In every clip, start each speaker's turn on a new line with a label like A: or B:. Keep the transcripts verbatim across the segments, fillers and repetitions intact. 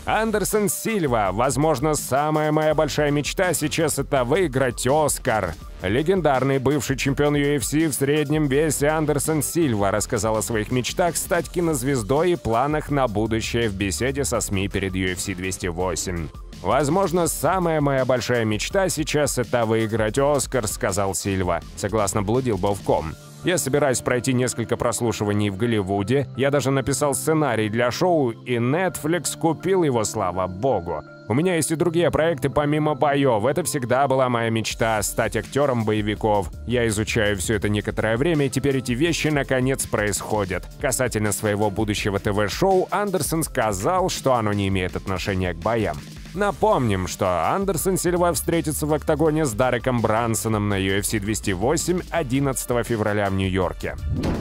A: Андерсон Сильва. Возможно, самая моя большая мечта сейчас — это выиграть Оскар. Легендарный бывший чемпион ю эф си в среднем весе Андерсон Сильва рассказал о своих мечтах стать кинозвездой и планах на будущее в беседе со СМИ перед ю эф си двести восемь. «Возможно, самая моя большая мечта сейчас — это выиграть Оскар», — сказал Сильва, согласно блудил точка ком. «Я собираюсь пройти несколько прослушиваний в Голливуде, я даже написал сценарий для шоу, и Netflix купил его, слава богу. У меня есть и другие проекты помимо боев, это всегда была моя мечта — стать актером боевиков. Я изучаю все это некоторое время, и теперь эти вещи наконец происходят». Касательно своего будущего ТВ-шоу, Андерсон сказал, что оно не имеет отношения к боям. Напомним, что Андерсон Сильва встретится в октагоне с Дареком Брансоном на ю эф си двести восемь одиннадцатого февраля в Нью-Йорке.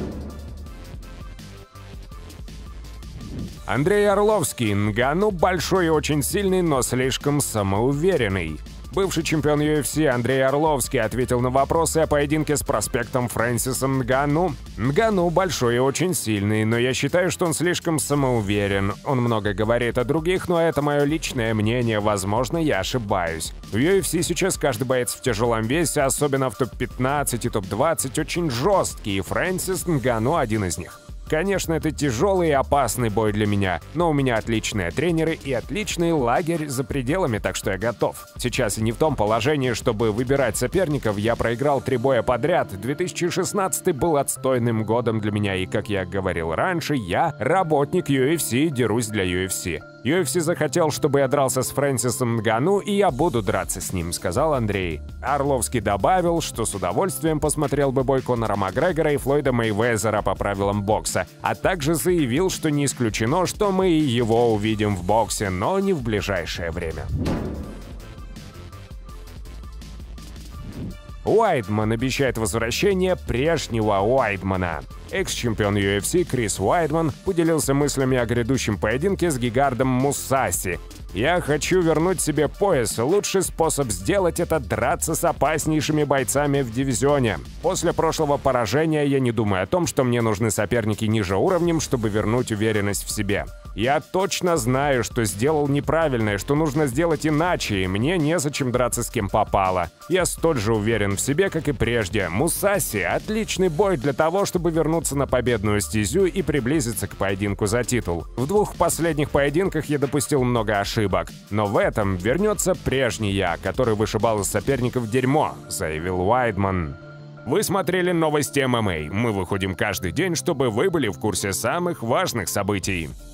A: Андрей Орловский. Нганну большой и очень сильный, но слишком самоуверенный. Бывший чемпион ю эф си Андрей Орловский ответил на вопросы о поединке с проспектом Фрэнсисом Нганну. Нганну большой и очень сильный, но я считаю, что он слишком самоуверен. Он много говорит о других, но это мое личное мнение, возможно, я ошибаюсь. В ю эф си сейчас каждый боец в тяжелом весе, особенно в топ пятнадцать и топ двадцать, очень жесткий, и Фрэнсис Нганну один из них. Конечно, это тяжелый и опасный бой для меня, но у меня отличные тренеры и отличный лагерь за пределами, так что я готов. Сейчас я не в том положении, чтобы выбирать соперников, я проиграл три боя подряд. две тысячи шестнадцатый был отстойным годом для меня, и, как я говорил раньше, я работник ю эф си и дерусь для ю эф си. ю эф си захотел, чтобы я дрался с Фрэнсисом Нганну, и я буду драться с ним, сказал Андрей. Орловский добавил, что с удовольствием посмотрел бы бой Конора Макгрегора и Флойда Мейвезера по правилам бокса, а также заявил, что не исключено, что мы и его увидим в боксе, но не в ближайшее время. Уайдман обещает возвращение прежнего Уайдмана. Экс-чемпион ю эф си Крис Уайдман поделился мыслями о грядущем поединке с гигардом Мусаси. «Я хочу вернуть себе пояс. Лучший способ сделать это — драться с опаснейшими бойцами в дивизионе. После прошлого поражения я не думаю о том, что мне нужны соперники ниже уровнем, чтобы вернуть уверенность в себе. Я точно знаю, что сделал неправильно и что нужно сделать иначе, и мне незачем драться с кем попало. Я столь же уверен в себе, как и прежде. Мусаси — отличный бой для того, чтобы вернуться на победную стезю и приблизиться к поединку за титул. В двух последних поединках я допустил много ошибок, но в этом вернется прежний я, который вышибал из соперников дерьмо», — заявил Уайдман. Вы смотрели новости эм эм а. Мы выходим каждый день, чтобы вы были в курсе самых важных событий.